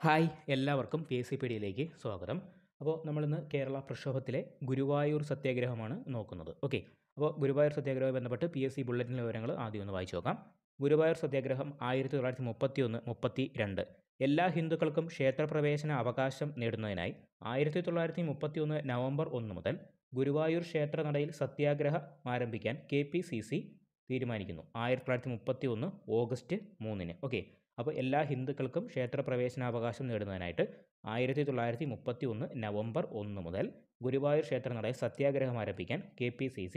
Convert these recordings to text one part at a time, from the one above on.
Hi എല്ലാവർക്കും PSCPDയിലേക്ക് സ്വാഗതം. അപ്പോൾ നമ്മളിന്ന് കേരള പ്രക്ഷോഭത്തിലെ ഗുരുവായൂർ സത്യാഗ്രഹമാണ് നോക്കുന്നത്. ഓക്കെ, അപ്പോൾ ഗുരുവായൂർ സത്യാഗ്രഹവുമായി ബന്ധപ്പെട്ട് PSC ബുള്ളറ്റിൻ്റെ വിവരങ്ങൾ ആദ്യം ഒന്ന് വായിച്ചു നോക്കാം. ഗുരുവായൂർ സത്യാഗ്രഹം 1931-32 എല്ലാ ഹിന്ദുക്കൾക്കും ക്ഷേത്രപ്രവേശന അവകാശം നേടുന്നതിനായി 1931 നവംബർ 1 മുതൽ ഗുരുവായൂർ ക്ഷേത്രനടയിൽ സത്യാഗ്രഹം ആരംഭിക്കാൻ KPCC തീരുമാനിക്കുന്നു. 1931 ഓഗസ്റ്റ് 3-ന്. ഓക്കെ, അപ്പോൾ എല്ലാ ഹിന്ദുക്കൾക്കും ക്ഷേത്രപ്രവേശനാവകാശം നേടുന്നതിനായിട്ട് 1931 നവംബർ 1 മുതൽ ഗുരുവായൂർ ക്ഷേത്രനടയിൽ സത്യാഗ്രഹം ആരംഭിക്കാൻ KPCC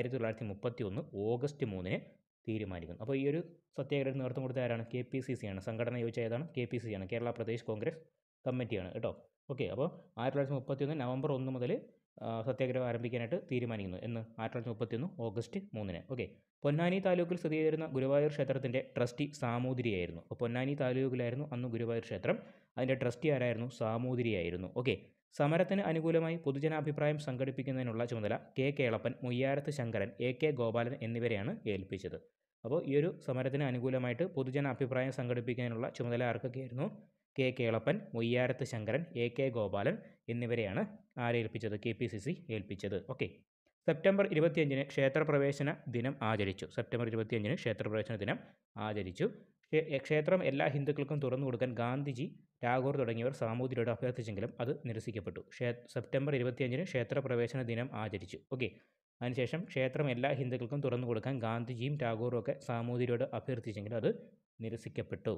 1931 ഓഗസ്റ്റ് 3-ന് തീരുമാനിക്കുന്നു. അപ്പോൾ ഈ ഒരു സത്യാഗ്രഹം നേതൃത്വം കൊടുത്ത ആരാണ്? KPCC ആണ്. സംഘടന ചോദിച്ച ഏതാണ്? KPCC ആണ്, കേരള പ്രദേശ് കോൺഗ്രസ് കമ്മിറ്റിയാണ് കേട്ടോ. ഓക്കെ, അപ്പോൾ 1931 നവംബർ 1 മുതൽ സത്യാഗ്രഹം ആരംഭിക്കാനായിട്ട് തീരുമാനിക്കുന്നു. എന്ന് 1931 ഓഗസ്റ്റ് 3-ന്. ഓക്കെ, പൊന്നാനി താലൂക്കിൽ സ്ഥിതി ചെയ്തിരുന്ന ഗുരുവായൂർ ക്ഷേത്രത്തിൻ്റെ ട്രസ്റ്റി സാമൂതിരിയായിരുന്നു. അപ്പോൾ പൊന്നാനി താലൂക്കിലായിരുന്നു അന്ന് ഗുരുവായൂർ ക്ഷേത്രം. അതിൻ്റെ ട്രസ്റ്റി ആരായിരുന്നു? സാമൂതിരിയായിരുന്നു. ഓക്കെ, സമരത്തിന് അനുകൂലമായി പൊതുജനാഭിപ്രായം സംഘടിപ്പിക്കുന്നതിനുള്ള ചുമതല കേളപ്പൻ, മുയ്യാരത്ത് ശങ്കരൻ, AK ഗോപാലൻ എന്നിവരെയാണ് ഏൽപ്പിച്ചത്. അപ്പോൾ ഈ ഒരു സമരത്തിന് അനുകൂലമായിട്ട് പൊതുജന അഭിപ്രായം സംഘടിപ്പിക്കുന്നതിനുള്ള ചുമതല ആർക്കൊക്കെയായിരുന്നു? കേളപ്പൻ, മുയ്യാരത്ത് ശങ്കരൻ, AK ഗോപാലൻ എന്നിവരെയാണ് ആരേൽപ്പിച്ചത്? KPCC ഏൽപ്പിച്ചത്. ഓക്കെ, സെപ്റ്റംബർ 25-ന് ക്ഷേത്രപ്രവേശന ദിനം ആചരിച്ചു. സെപ്റ്റംബർ 25-ന് ക്ഷേത്രപ്രവേശന ദിനം ആചരിച്ചു. ക്ഷേത്രം എല്ലാ ഹിന്ദുക്കൾക്കും തുറന്നു കൊടുക്കാൻ ഗാന്ധിജി, ടാഗോർ തുടങ്ങിയവർ സാമൂതിരിയോട് അഭ്യർത്ഥിച്ചെങ്കിലും അത് നിരസിക്കപ്പെട്ടു. സെപ്റ്റംബർ 25-ന് ക്ഷേത്രപ്രവേശന ദിനം ആചരിച്ചു. ഓക്കെ, അതിനുശേഷം ക്ഷേത്രം എല്ലാ ഹിന്ദുക്കൾക്കും തുറന്നു കൊടുക്കാൻ ഗാന്ധിജിയും ടാഗോറും ഒക്കെ സാമൂതിരിയോട് അഭ്യർത്ഥിച്ചെങ്കിലും അത് നിരസിക്കപ്പെട്ടു.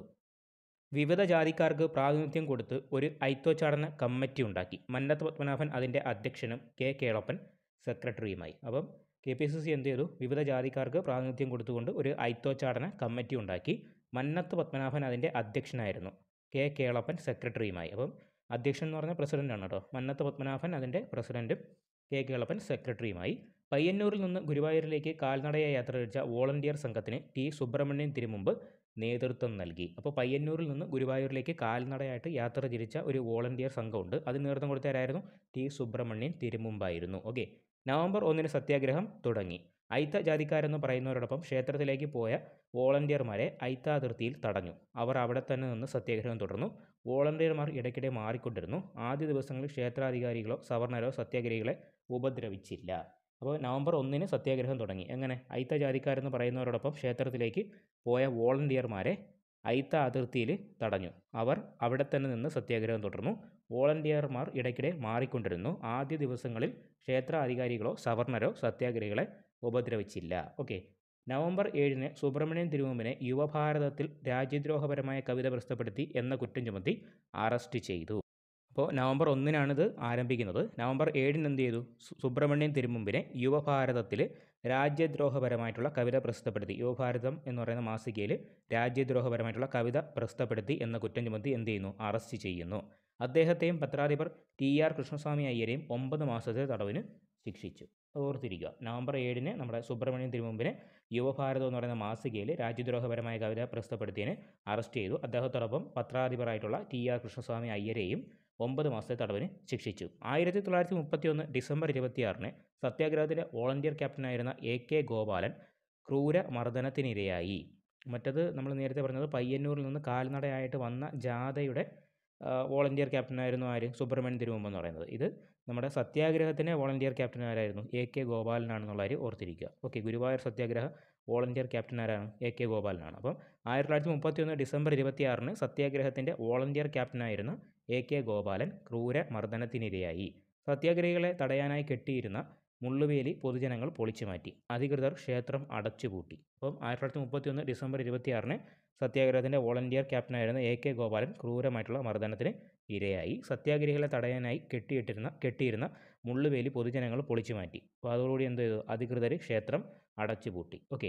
വിവിധ ജാതിക്കാർക്ക് പ്രാതിനിധ്യം കൊടുത്ത് ഒരു ഐത്തോച്ചാടന കമ്മിറ്റി ഉണ്ടാക്കി. മന്നത്ത് പത്മനാഭൻ അതിൻ്റെ അധ്യക്ഷനും കേളപ്പൻ സെക്രട്ടറിയുമായി. അപ്പം KPCC എന്ത് ചെയ്തു? വിവിധ ജാതിക്കാർക്ക് പ്രാതിനിധ്യം കൊടുത്തുകൊണ്ട് ഒരു ഐത്തോച്ചാടന കമ്മിറ്റി ഉണ്ടാക്കി. മന്നത്ത് പത്മനാഭൻ അതിൻ്റെ അധ്യക്ഷനായിരുന്നു, കേളപ്പൻ സെക്രട്ടറിയുമായി. അപ്പം അധ്യക്ഷൻ എന്ന് പറഞ്ഞാൽ പ്രസിഡൻ്റാണ് കേട്ടോ. മന്നത്ത് പത്മനാഭൻ അതിൻ്റെ പ്രസിഡൻറ്റും കേളപ്പൻ സെക്രട്ടറിയുമായി. പയ്യന്നൂരിൽ നിന്ന് ഗുരുവായൂരിലേക്ക് കാൽനടയായി യാത്ര തിരിച്ച വോളണ്ടിയർ സംഘത്തിന് T. സുബ്രഹ്മണ്യൻ തിരുമുമ്പ് നേതൃത്വം നൽകി. അപ്പോൾ പയ്യന്നൂരിൽ നിന്ന് ഗുരുവായൂരിലേക്ക് കാൽനടയായിട്ട് യാത്ര തിരിച്ച ഒരു വോളണ്ടിയർ സംഘമുണ്ട്. അതിന് നേതൃത്വം കൊടുത്തവരായിരുന്നു? T. സുബ്രഹ്മണ്യൻ തിരുമുമ്പായിരുന്നു. ഓക്കെ, നവംബർ 1-ന് സത്യാഗ്രഹം തുടങ്ങി. ഐത്ത ജാതിക്കാരെന്ന് പറയുന്നവരോടൊപ്പം ക്ഷേത്രത്തിലേക്ക് പോയ വോളണ്ടിയർമാരെ ഐത്ത അതിർത്തിയിൽ തടഞ്ഞു. അവർ അവിടെ തന്നെ നിന്ന് സത്യാഗ്രഹം തുടർന്നു. വോളണ്ടിയർമാർ ഇടയ്ക്കിടെ മാറിക്കൊണ്ടിരുന്നു. ആദ്യ ദിവസങ്ങളിൽ ക്ഷേത്രാധികാരികളോ സവർണരോ സത്യാഗ്രഹികളെ ഉപദ്രവിച്ചില്ല. അപ്പോൾ നവംബർ 1-ന് സത്യാഗ്രഹം തുടങ്ങി. എങ്ങനെ? ഐത്ത ജാതിക്കാരെന്ന് പറയുന്നവരോടൊപ്പം ക്ഷേത്രത്തിലേക്ക് പോയ വോളണ്ടിയർമാരെ ഐത്ത അതിർത്തിയിൽ തടഞ്ഞു. അവർ അവിടെ തന്നെ നിന്ന് സത്യാഗ്രഹം തുടർന്നു. വോളണ്ടിയർമാർ ഇടയ്ക്കിടെ മാറിക്കൊണ്ടിരുന്നു. ആദ്യ ദിവസങ്ങളിൽ ക്ഷേത്ര അധികാരികളോ സവർണരോ സത്യാഗ്രഹികളെ ഉപദ്രവിച്ചില്ല. ഓക്കെ, നവംബർ 7-ന് സുബ്രഹ്മണ്യൻ തിരുമുമ്പിനെ യുവഭാരതത്തിൽ രാജ്യദ്രോഹപരമായ കവിത പ്രസിദ്ധപ്പെടുത്തി എന്ന കുറ്റം ചുമത്തി അറസ്റ്റ് ചെയ്തു. അപ്പോൾ നവംബർ 1-നാണിത് ആരംഭിക്കുന്നത്. നവംബർ 7-ന് എന്ത് ചെയ്തു? സുബ്രഹ്മണ്യൻ തിരുമുമ്പിനെ യുവഭാരതത്തിൽ രാജ്യദ്രോഹപരമായിട്ടുള്ള കവിത പ്രസിദ്ധപ്പെടുത്തി. യുവഭാരതം എന്ന് പറയുന്ന മാസികയിൽ രാജ്യദ്രോഹപരമായിട്ടുള്ള കവിത പ്രസിദ്ധപ്പെടുത്തി എന്ന കുറ്റം ചുമത്തി എന്ത് ചെയ്യുന്നു? അറസ്റ്റ് ചെയ്യുന്നു. അദ്ദേഹത്തെയും പത്രാധിപർ TR കൃഷ്ണസ്വാമി അയ്യരെയും 9 മാസത്തെ തടവിന് ശിക്ഷിച്ചു. ഓർത്തിരിക്കുക, നവംബർ 7-ന് നമ്മുടെ സുബ്രഹ്മണ്യൻ തിരുമുമ്പിനെ യുവഭാരതം എന്ന് പറയുന്ന മാസികയിൽ രാജ്യദ്രോഹപരമായ കവിത പ്രസിദ്ധപ്പെടുത്തിയതിന് അറസ്റ്റ് ചെയ്തു. അദ്ദേഹത്തോടൊപ്പം പത്രാധിപരായിട്ടുള്ള TR കൃഷ്ണസ്വാമി അയ്യരെയും 9 മാസത്തെ തടവിന് ശിക്ഷിച്ചു. 1931 ഡിസംബർ 26-ന് സത്യാഗ്രഹത്തിലെ വോളണ്ടിയർ ക്യാപ്റ്റനായിരുന്ന AK ഗോപാലൻ ക്രൂരമർദ്ദനത്തിനിരയായി. മറ്റത് നമ്മൾ നേരത്തെ പറഞ്ഞത് പയ്യന്നൂരിൽ നിന്ന് കാൽനടയായിട്ട് വന്ന ജാഥയുടെ വോളണ്ടിയർ ക്യാപ്റ്റനായിരുന്നു ആര്? സുബ്രഹ്മണ്യൻ തിരുമുമ്പ് എന്ന് പറയുന്നത്. ഇത് നമ്മുടെ സത്യാഗ്രഹത്തിൻ്റെ വോളണ്ടിയർ ക്യാപ്റ്റൻ ആരായിരുന്നു? AK ഗോപാലനാണെന്നുള്ള കാര്യം ഓർത്തിരിക്കുക. ഓക്കെ, ഗുരുവായൂർ സത്യാഗ്രഹ വോളണ്ടിയർ ക്യാപ്റ്റൻ ആരാണ്? AK ഗോപാലനാണ്. അപ്പം 1931 ഡിസംബർ 26-ന് സത്യാഗ്രഹത്തിൻ്റെ വോളണ്ടിയർ ക്യാപ്റ്റനായിരുന്ന AK ഗോപാലൻ ക്രൂരമർദ്ദനത്തിനിരയായി. സത്യാഗ്രഹികളെ തടയാനായി കെട്ടിയിരുന്ന മുള്ളുവേലി പൊതുജനങ്ങൾ പൊളിച്ചു മാറ്റി. അധികൃതർ ക്ഷേത്രം അടച്ചുപൂട്ടി. അപ്പം 1931 ഡിസംബർ 26-ന് സത്യാഗ്രഹത്തിൻ്റെ വോളണ്ടിയർ ക്യാപ്റ്റനായിരുന്ന AK ഗോപാലൻ ക്രൂരമായിട്ടുള്ള മർദ്ദനത്തിന് ഇരയായി. സത്യാഗ്രഹികളെ തടയാനായി കെട്ടിയിരുന്ന മുള്ളുവേലി പൊതുജനങ്ങൾ പൊളിച്ചു മാറ്റി. അപ്പോൾ അതോടുകൂടി എന്ത് ചെയ്തു? അധികൃതർ ക്ഷേത്രം അടച്ചുപൂട്ടി. ഓക്കെ,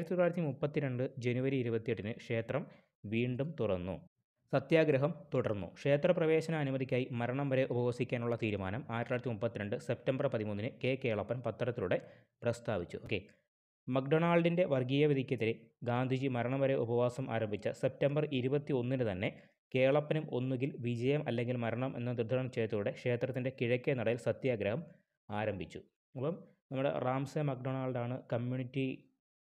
1932 ജനുവരി 28-ന് ക്ഷേത്രം വീണ്ടും തുറന്നു. സത്യാഗ്രഹം തുടർന്നു. ക്ഷേത്രപ്രവേശന അനുമതിക്കായി മരണം വരെ ഉപവസിക്കാനുള്ള തീരുമാനം 1932 സെപ്റ്റംബർ 13-ന് കേളപ്പൻ പത്രത്തിലൂടെ പ്രസ്താവിച്ചു. ഓക്കെ, മക്ഡൊണാൾഡിൻ്റെ വർഗീയ വിധിക്കെതിരെ ഗാന്ധിജി മരണം വരെ ഉപവാസം ആരംഭിച്ച സെപ്റ്റംബർ 21-ന് തന്നെ കേളപ്പനും ഒന്നുകിൽ വിജയം അല്ലെങ്കിൽ മരണം എന്ന ദൃഢനിശ്ചയത്തോടെ ക്ഷേത്രത്തിൻ്റെ കിഴക്കേ നടയിൽ സത്യാഗ്രഹം ആരംഭിച്ചു. അപ്പം നമ്മുടെ റാംസെ മക്ഡൊണാൾഡാണ് കമ്മ്യൂണിറ്റി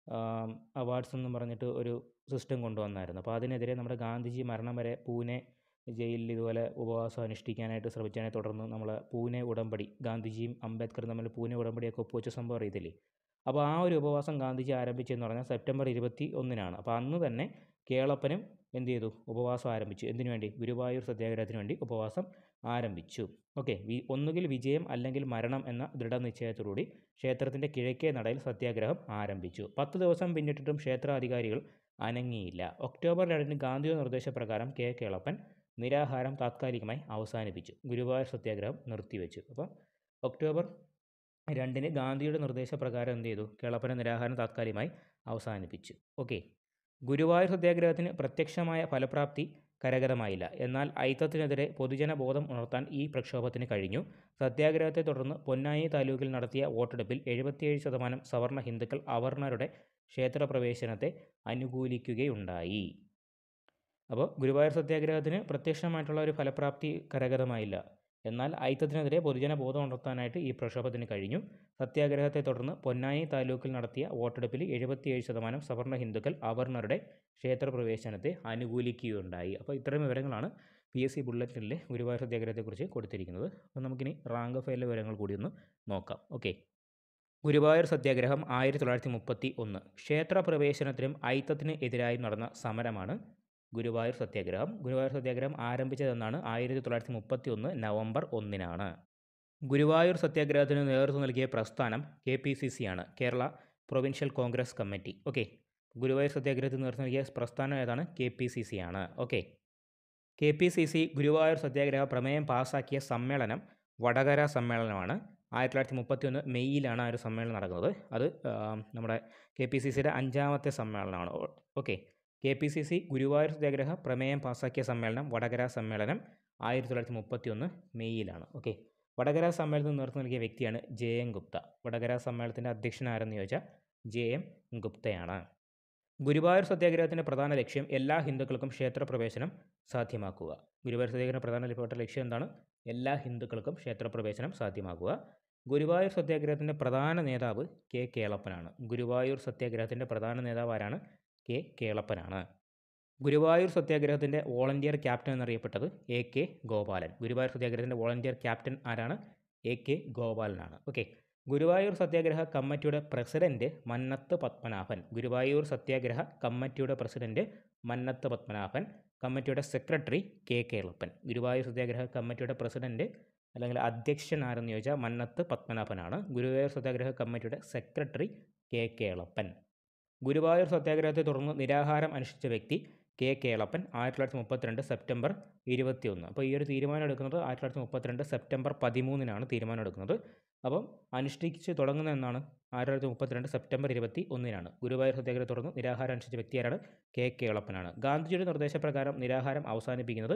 അവാർഡ്സ് എന്നും പറഞ്ഞിട്ട് ഒരു സിസ്റ്റം കൊണ്ടുവന്നായിരുന്നു. അപ്പോൾ അതിനെതിരെ നമ്മുടെ ഗാന്ധിജി മരണം വരെ പൂനെ ജയിലിൽ ഇതുപോലെ ഉപവാസം അനുഷ്ഠിക്കാനായിട്ട് ശ്രമിച്ചതിനെ തുടർന്ന് നമ്മൾ പൂനെ ഉടമ്പടി, ഗാന്ധിജിയും അംബേദ്കറും തമ്മിൽ പൂനെ ഉടമ്പടിയൊക്കെ ഒപ്പുവെച്ച സംഭവം അറിയത്തില്ലേ? അപ്പോൾ ആ ഒരു ഉപവാസം ഗാന്ധിജി ആരംഭിച്ചതെന്ന് പറഞ്ഞാൽ സെപ്റ്റംബർ 21-നാണ്. അപ്പോൾ അന്ന് തന്നെ കേളപ്പനും എന്ത് ചെയ്തു? ഉപവാസം ആരംഭിച്ചു. എന്തിനു വേണ്ടി? ഗുരുവായൂർ സത്യാഗ്രഹത്തിന് വേണ്ടി ഉപവാസം ആരംഭിച്ചു. ഓക്കെ, ഒന്നുകിൽ വിജയം അല്ലെങ്കിൽ മരണം എന്ന ദൃഢനിശ്ചയത്തോടുകൂടി ക്ഷേത്രത്തിൻ്റെ കിഴക്കേ നടയിൽ സത്യാഗ്രഹം ആരംഭിച്ചു. 10 ദിവസം പിന്നിട്ടിട്ടും ക്ഷേത്രാധികാരികൾ അനങ്ങിയില്ല. ഒക്ടോബർ 2-ന് ഗാന്ധിയുടെ നിർദ്ദേശപ്രകാരം കെ കേളപ്പൻ നിരാഹാരം താത്കാലികമായി അവസാനിപ്പിച്ചു. ഗുരുവായൂർ സത്യാഗ്രഹം നിർത്തിവെച്ചു. അപ്പോൾ ഒക്ടോബർ 2-ന് ഗാന്ധിയുടെ നിർദ്ദേശപ്രകാരം എന്ത് ചെയ്തു? കേളപ്പൻ്റെ നിരാഹാരം താത്കാലികമായി അവസാനിപ്പിച്ചു. ഓക്കെ, ഗുരുവായൂർ സത്യാഗ്രഹത്തിന് പ്രത്യക്ഷമായ ഫലപ്രാപ്തി കരഗതമായില്ല. എന്നാൽ അയിത്തത്തിനെതിരെ പൊതുജന ബോധം ഉണർത്താൻ ഈ പ്രക്ഷോഭത്തിന് കഴിഞ്ഞു. സത്യാഗ്രഹത്തെ തുടർന്ന് പൊന്നാനി താലൂക്കിൽ നടത്തിയ വോട്ടെടുപ്പിൽ 77% സവർണ ഹിന്ദുക്കൾ അവർണരുടെ ക്ഷേത്രപ്രവേശനത്തെ അനുകൂലിക്കുകയുണ്ടായി. അപ്പോൾ ഗുരുവായൂർ സത്യാഗ്രഹത്തിന് പ്രത്യക്ഷമായിട്ടുള്ള ഒരു ഫലപ്രാപ്തി കരഗതമായില്ല. എന്നാൽ അയിത്തത്തിനെതിരെ പൊതുജന ബോധം ഉണർത്താനായിട്ട് ഈ പ്രക്ഷോഭത്തിന് കഴിഞ്ഞു. സത്യാഗ്രഹത്തെ തുടർന്ന് പൊന്നാനി താലൂക്കിൽ നടത്തിയ വോട്ടെടുപ്പിൽ 77% സവർണ ഹിന്ദുക്കൾ അവർണരുടെ ക്ഷേത്രപ്രവേശനത്തെ അനുകൂലിക്കുകയുണ്ടായി. അപ്പോൾ ഇത്തരം വിവരങ്ങളാണ് PSC ബുള്ളറ്റിനിലെ ഗുരുവായൂർ സത്യാഗ്രഹത്തെക്കുറിച്ച് കൊടുത്തിരിക്കുന്നത്. അപ്പോൾ നമുക്കിനി റാങ്ക് ഫയലിലെ വിവരങ്ങൾ കൂടി ഒന്ന് നോക്കാം. ഓക്കെ, ഗുരുവായൂർ സത്യാഗ്രഹം 1931. ക്ഷേത്രപ്രവേശനത്തിനും അയിത്തത്തിന് എതിരായി നടന്ന സമരമാണ് ഗുരുവായൂർ സത്യാഗ്രഹം. ഗുരുവായൂർ സത്യാഗ്രഹം ആരംഭിച്ചതെന്നാണ് 1931 നവംബർ 1-നാണ്. ഗുരുവായൂർ സത്യാഗ്രഹത്തിന് നേതൃത്വം നൽകിയ പ്രസ്ഥാനം KPCC ആണ്, Kerala provincial Congress committee. Okay, Guruvayur സത്യാഗ്രഹത്തിന് നേതൃത്വം നൽകിയ പ്രസ്ഥാനം ഏതാണ്? KPCC ആണ്. ഓക്കെ, KPCC ഗുരുവായൂർ സത്യാഗ്രഹ പ്രമേയം പാസ്സാക്കിയ സമ്മേളനം വടകര സമ്മേളനമാണ്. 1931 മെയ്യിലാണ് ആ ഒരു സമ്മേളനം നടക്കുന്നത്. അത് നമ്മുടെ KPCCയുടെ 5-ാമത്തെ സമ്മേളനമാണ്. ഓക്കെ, KPCC ഗുരുവായൂർ സത്യാഗ്രഹ പ്രമേയം പാസ്സാക്കിയ സമ്മേളനം വടകര സമ്മേളനം 1931 മെയ്യിലാണ്. ഓക്കെ, വടകര സമ്മേളനത്തിന് നേതൃത്വം നൽകിയ വ്യക്തിയാണ് JM ഗുപ്ത. വടകര സമ്മേളനത്തിൻ്റെ അധ്യക്ഷൻ ആരെന്ന് ചോദിച്ചാൽ JM ഗുപ്തയാണ്. ഗുരുവായൂർ സത്യാഗ്രഹത്തിൻ്റെ പ്രധാന ലക്ഷ്യം എല്ലാ ഹിന്ദുക്കൾക്കും ക്ഷേത്രപ്രവേശനം സാധ്യമാക്കുക. ഗുരുവായൂർ സത്യാഗ്രഹ പ്രധാനപ്പെട്ട ലക്ഷ്യം എന്താണ്? എല്ലാ ഹിന്ദുക്കൾക്കും ക്ഷേത്രപ്രവേശനം സാധ്യമാക്കുക. ഗുരുവായൂർ സത്യാഗ്രഹത്തിൻ്റെ പ്രധാന നേതാവ് K കേളപ്പനാണ്. ഗുരുവായൂർ സത്യാഗ്രഹത്തിൻ്റെ പ്രധാന നേതാവ് ആരാണ്? K കേളപ്പനാണ്. ഗുരുവായൂർ സത്യാഗ്രഹത്തിൻ്റെ വോളണ്ടിയർ ക്യാപ്റ്റൻ എന്നറിയപ്പെട്ടത് AK ഗോപാലൻ. ഗുരുവായൂർ സത്യാഗ്രഹത്തിൻ്റെ വോളണ്ടിയർ ക്യാപ്റ്റൻ ആരാണ്? AK ഗോപാലനാണ്. ഓക്കെ, ഗുരുവായൂർ സത്യാഗ്രഹ കമ്മിറ്റിയുടെ പ്രസിഡന്റ് മന്നത്ത് പത്മനാഭൻ. ഗുരുവായൂർ സത്യാഗ്രഹ കമ്മിറ്റിയുടെ പ്രസിഡന്റ് മന്നത്ത് പത്മനാഭൻ. കമ്മിറ്റിയുടെ സെക്രട്ടറി K കേളപ്പൻ. ഗുരുവായൂർ സത്യാഗ്രഹ കമ്മിറ്റിയുടെ പ്രസിഡന്റ് അല്ലെങ്കിൽ അധ്യക്ഷൻ ആരെന്ന് ചോദിച്ചാൽ മന്നത്ത് പത്മനാഭനാണ്. ഗുരുവായൂർ സത്യാഗ്രഹ കമ്മിറ്റിയുടെ സെക്രട്ടറി K കേളപ്പൻ. ഗുരുവായൂർ സത്യാഗ്രഹത്തെ തുടർന്ന് നിരാഹാരം അനുഷ്ഠിച്ച വ്യക്തി K കേളപ്പൻ. 1932 സെപ്റ്റംബർ 21. അപ്പോൾ ഈ ഒരു തീരുമാനം എടുക്കുന്നത് 1932 സെപ്റ്റംബർ 13-നാണ് തീരുമാനം എടുക്കുന്നത്. അപ്പം അനുഷ്ഠിച്ച് തുടങ്ങുന്നത് എന്നാണ്? 1932 സെപ്റ്റംബർ 21-നാണ്. ഗുരുവായൂർ സത്യാഗ്രഹത്തെ തുടർന്ന് നിരാഹാരം അനുഷ്ഠിച്ച വ്യക്തി ആരാണ്? K കേളപ്പനാണ്. ഗാന്ധിജിയുടെ നിർദ്ദേശപ്രകാരം നിരാഹാരം അവസാനിപ്പിക്കുന്നത്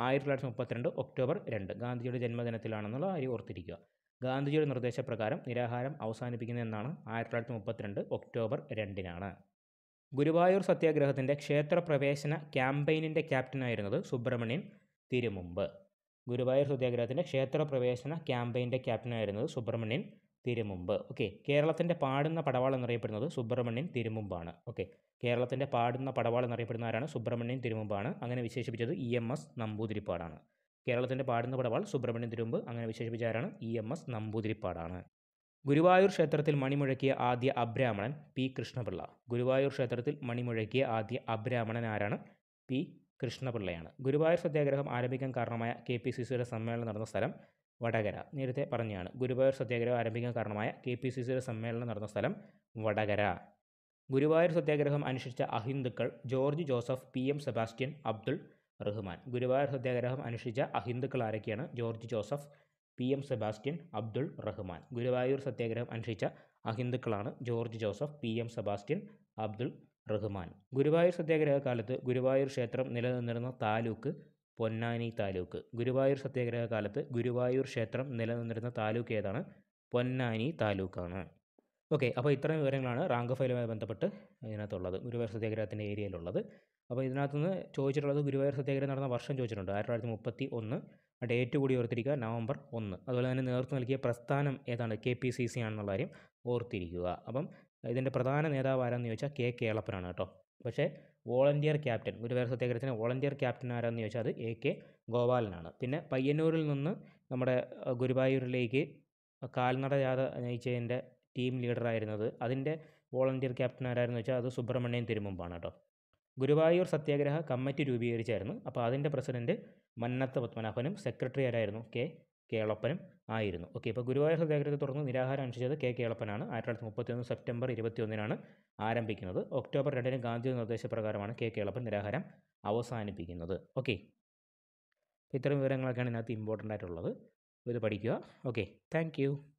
1932 ഒക്ടോബർ 2, ഗാന്ധിജിയുടെ ജന്മദിനത്തിലാണെന്നുള്ള കാര്യം ഓർത്തിരിക്കുക. ഗാന്ധിജിയുടെ നിർദ്ദേശപ്രകാരം നിരാഹാരം അവസാനിപ്പിക്കുന്നത് എന്നാണ്? 1932 ഒക്ടോബർ 2-നാണ്. ഗുരുവായൂർ സത്യാഗ്രഹത്തിൻ്റെ ക്ഷേത്രപ്രവേശന ക്യാമ്പയിനിൻ്റെ ക്യാപ്റ്റനായിരുന്നത് സുബ്രഹ്മണ്യൻ തിരുമുമ്പ്. ഗുരുവായൂർ സത്യാഗ്രഹത്തിൻ്റെ ക്ഷേത്രപ്രവേശന ക്യാമ്പയിൻ്റെ ക്യാപ്റ്റനായിരുന്നത് സുബ്രഹ്മണ്യൻ തിരുമുമ്പ്. ഓക്കെ, കേരളത്തിൻ്റെ പാടുന്ന പടവാൾ എന്നറിയപ്പെടുന്നത് സുബ്രഹ്മണ്യൻ തിരുമുമ്പാണ്. ഓക്കെ, കേരളത്തിൻ്റെ പാടുന്ന പടവാൾ എന്നറിയപ്പെടുന്ന ആരാണ്? സുബ്രഹ്മണ്യൻ തിരുമുമ്പാണ്. അങ്ങനെ വിശേഷിപ്പിച്ചത് EMS നമ്പൂതിരിപ്പാടാണ്. കേരളത്തിൻ്റെ പാടുന്ന പടവാൾ സുബ്രഹ്മണ്യൻ തിരുമുമ്പ്, അങ്ങനെ വിശേഷിപ്പിച്ച ആരാണ്? EMS നമ്പൂതിരിപ്പാടാണ്. ഗുരുവായൂർ ക്ഷേത്രത്തിൽ മണിമുഴക്കിയ ആദ്യ അബ്രാഹ്മണൻ P കൃഷ്ണപിള്ള. ഗുരുവായൂർ ക്ഷേത്രത്തിൽ മണിമുഴക്കിയ ആദ്യ അബ്രാഹ്മണൻ ആരാണ്? P കൃഷ്ണപിള്ളയാണ്. ഗുരുവായൂർ സത്യാഗ്രഹം ആരംഭിക്കാൻ കാരണമായ KPCCയുടെ സമ്മേളനം നടന്ന സ്ഥലം വടകര. നേരത്തെ പറഞ്ഞതാണ്. ഗുരുവായൂർ സത്യാഗ്രഹം ആരംഭിക്കാൻ കാരണമായ KPCCയുടെ സമ്മേളനം നടന്ന സ്ഥലം വടകര. ഗുരുവായൂർ സത്യാഗ്രഹം അനുഷ്ഠിച്ച അഹിന്ദുക്കൾ ജോർജ് ജോസഫ്, PM സെബാസ്റ്റ്യൻ, അബ്ദുൾ റഹ്മാൻ. ഗുരുവായൂർ സത്യാഗ്രഹം അനുഷ്ഠിച്ച അഹിന്ദുക്കൾ ആരൊക്കെയാണ്? ജോർജ് ജോസഫ്, PM സെബാസ്റ്റ്യൻ, അബ്ദുൾ റഹ്മാൻ. ഗുരുവായൂർ സത്യാഗ്രഹം അനുഷ്ഠിച്ച അഹിന്ദുക്കളാണ് ജോർജ് ജോസഫ്, PM സെബാസ്റ്റ്യൻ, അബ്ദുൾ റഹ്മാൻ. ഗുരുവായൂർ സത്യാഗ്രഹ കാലത്ത് ഗുരുവായൂർ ക്ഷേത്രം നിലനിന്നിരുന്ന താലൂക്ക് പൊന്നാനി താലൂക്ക്. ഗുരുവായൂർ സത്യാഗ്രഹ കാലത്ത് ഗുരുവായൂർ ക്ഷേത്രം നിലനിന്നിരുന്ന താലൂക്ക് ഏതാണ്? പൊന്നാനി താലൂക്കാണ്. ഓക്കെ, അപ്പോൾ ഇത്രയും വിവരങ്ങളാണ് റാങ്ക് ഫയലുമായി ബന്ധപ്പെട്ട് ഇതിനകത്തുള്ളത്, ഗുരുവായൂർ സത്യാഗ്രഹത്തിൻ്റെ ഏരിയയിലുള്ളത്. അപ്പോൾ ഇതിനകത്തുനിന്ന് ചോദിച്ചിട്ടുള്ളത് ഗുരുവായൂർ സത്യാഗ്രഹം നടന്ന വർഷം ചോദിച്ചിട്ടുണ്ട്. 1931. ഡേറ്റ് കൂടി ഓർത്തിരിക്കുക, നവംബർ 1. അതുപോലെ തന്നെ നേതൃത്വം നൽകിയ പ്രസ്ഥാനം ഏതാണ്? KPCC ആണെന്നുള്ള കാര്യം ഓർത്തിരിക്കുക. അപ്പം ഇതിൻ്റെ പ്രധാന നേതാവ് ആരാണെന്ന് ചോദിച്ചാൽ K കേളപ്പനാണ് കേട്ടോ. പക്ഷേ വോളണ്ടിയർ ക്യാപ്റ്റൻ, ഗുരുവായൂർ സത്യാഗ്രഹത്തിന് വോളണ്ടിയർ ക്യാപ്റ്റൻ ആരാണെന്ന് ചോദിച്ചാൽ അത് AK ഗോപാലനാണ്. പിന്നെ പയ്യന്നൂരിൽ നിന്ന് നമ്മുടെ ഗുരുവായൂരിലേക്ക് കാൽനട ജാഥ നയിച്ചതിൻ്റെ ടീം ലീഡറായിരുന്നത്, അതിൻ്റെ വോളണ്ടിയർ ക്യാപ്റ്റൻ ആരായിരുന്നു വെച്ചാൽ അത് സുബ്രഹ്മണ്യൻ തിരുമുമ്പാണ് കേട്ടോ. ഗുരുവായൂർ സത്യാഗ്രഹ കമ്മിറ്റി രൂപീകരിച്ചായിരുന്നു. അപ്പോൾ അതിൻ്റെ പ്രസിഡൻറ്റ് മന്നത്ത് പത്മനാഭനും സെക്രട്ടറി ആരായിരുന്നു കേളപ്പനും ആയിരുന്നു. ഓക്കെ, ഇപ്പോൾ ഗുരുവായൂർ സത്യാഗ്രഹത്തെ തുടർന്ന് നിരാഹാരം അനുഷ്ഠിച്ചത് കേളപ്പനാണ്. 1931 സെപ്റ്റംബർ 21 ആരംഭിക്കുന്നത്. ഒക്ടോബർ 2 ഗാന്ധി നിർദ്ദേശപ്രകാരമാണ് കേളപ്പൻ നിരാഹാരം അവസാനിപ്പിക്കുന്നത്. ഓക്കെ, ഇത്തരം വിവരങ്ങളൊക്കെയാണ് ഇതിനകത്ത് ഇമ്പോർട്ടൻ്റ് ആയിട്ടുള്ളത്. ഇത് പഠിക്കുക. Okay, thank